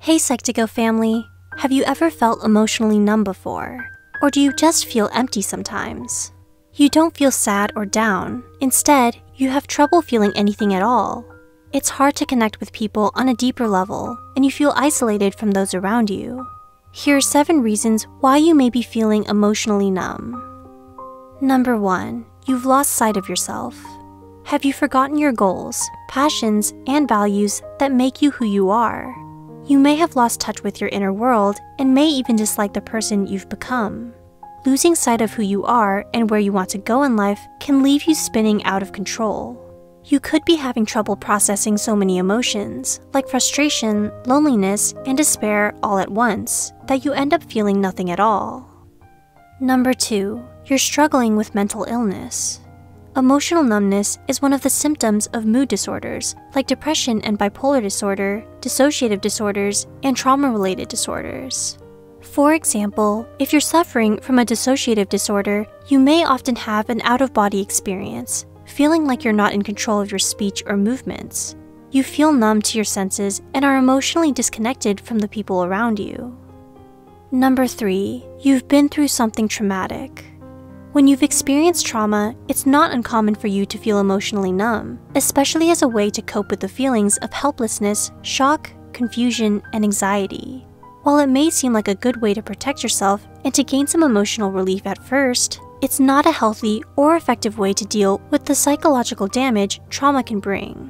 Hey Psych2Go family, have you ever felt emotionally numb before? Or do you just feel empty sometimes? You don't feel sad or down. Instead, you have trouble feeling anything at all. It's hard to connect with people on a deeper level, and you feel isolated from those around you. Here are 7 reasons why you may be feeling emotionally numb. Number 1. You've lost sight of yourself. Have you forgotten your goals, passions, and values that make you who you are? You may have lost touch with your inner world and may even dislike the person you've become. Losing sight of who you are and where you want to go in life can leave you spinning out of control. You could be having trouble processing so many emotions, like frustration, loneliness, and despair all at once, that you end up feeling nothing at all. Number 2. You're struggling with mental illness. Emotional numbness is one of the symptoms of mood disorders like depression and bipolar disorder, dissociative disorders, and trauma-related disorders. For example, if you're suffering from a dissociative disorder, you may often have an out-of-body experience, feeling like you're not in control of your speech or movements. You feel numb to your senses and are emotionally disconnected from the people around you. Number 3. You've been through something traumatic. When you've experienced trauma, it's not uncommon for you to feel emotionally numb, especially as a way to cope with the feelings of helplessness, shock, confusion, and anxiety. While it may seem like a good way to protect yourself and to gain some emotional relief at first, it's not a healthy or effective way to deal with the psychological damage trauma can bring.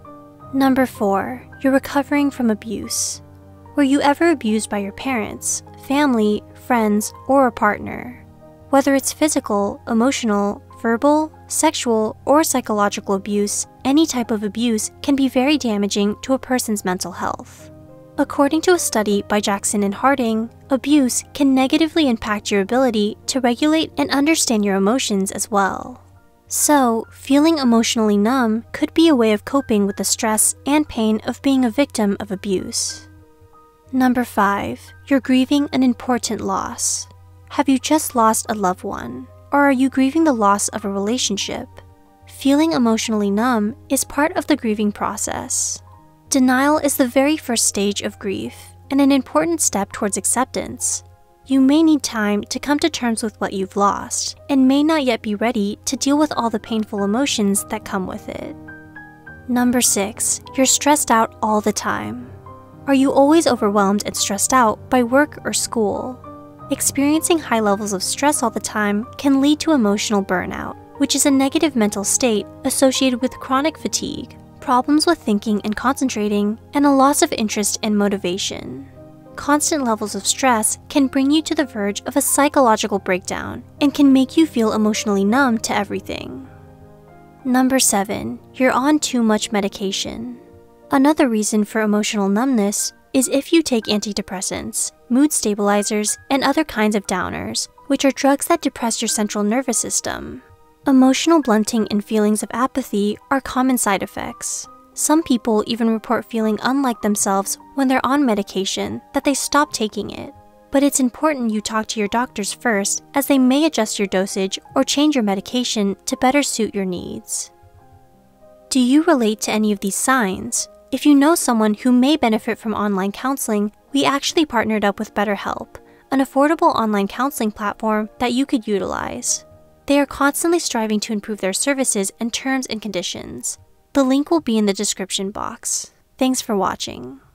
Number 4. You're recovering from abuse. Were you ever abused by your parents, family, friends, or a partner? Whether it's physical, emotional, verbal, sexual, or psychological abuse, any type of abuse can be very damaging to a person's mental health. According to a study by Jackson and Harding, abuse can negatively impact your ability to regulate and understand your emotions as well. So, feeling emotionally numb could be a way of coping with the stress and pain of being a victim of abuse. Number 5. You're grieving an important loss. Have you just lost a loved one? Or are you grieving the loss of a relationship? Feeling emotionally numb is part of the grieving process. Denial is the very first stage of grief and an important step towards acceptance. You may need time to come to terms with what you've lost and may not yet be ready to deal with all the painful emotions that come with it. Number 6. You're stressed out all the time. Are you always overwhelmed and stressed out by work or school? Experiencing high levels of stress all the time can lead to emotional burnout, which is a negative mental state associated with chronic fatigue, problems with thinking and concentrating, and a loss of interest and motivation. Constant levels of stress can bring you to the verge of a psychological breakdown and can make you feel emotionally numb to everything. Number 7. You're on too much medication. Another reason for emotional numbness is if you take antidepressants, mood stabilizers, and other kinds of downers, which are drugs that depress your central nervous system. Emotional blunting and feelings of apathy are common side effects. Some people even report feeling unlike themselves when they're on medication that they stop taking it. But it's important you talk to your doctors first, as they may adjust your dosage or change your medication to better suit your needs. Do you relate to any of these signs? If you know someone who may benefit from online counseling, we actually partnered up with BetterHelp, an affordable online counseling platform that you could utilize. They are constantly striving to improve their services and terms and conditions. The link will be in the description box. Thanks for watching.